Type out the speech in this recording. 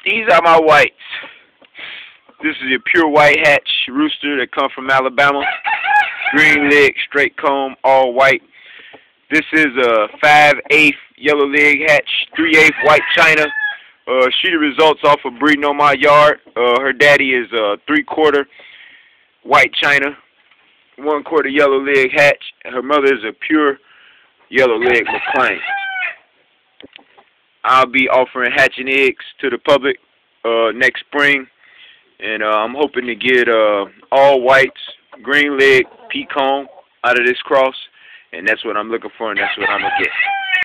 These are my whites. This is a pure white hatch rooster that come from Alabama. Green leg, straight comb, all white. This is a 5/8 yellow leg hatch, 3/8 white china. She the results off of breeding on my yard. Her daddy is a 3/4 white china, 1/4 yellow leg hatch. Her mother is a pure yellow leg McLean. I'll be offering hatching eggs to the public next spring, and I'm hoping to get all whites, green leg, peacock out of this cross, and that's what I'm looking for, and that's what I'm gonna get.